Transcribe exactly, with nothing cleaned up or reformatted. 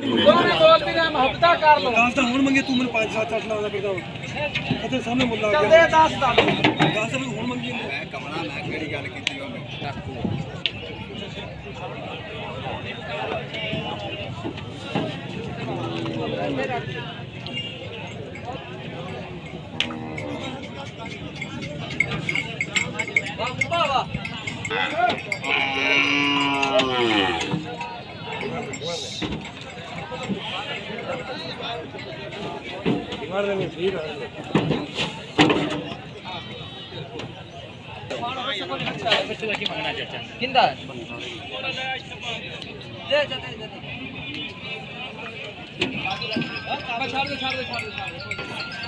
दोनों बोलती ने मोहब्बत कर लो दस तो हुण मंगे तू मैनूं पाँच सत्त अठ लाउंदा फिरदा तेरे सामने मुल्ला चल दे दस दस दस तो हुण मंगी मैं कमला मैं केड़ी गल कीती ओने वाह वाह मार देंगे ठीक है किंदा दे दे दे छोड़ दे छोड़ दे छोड़ दे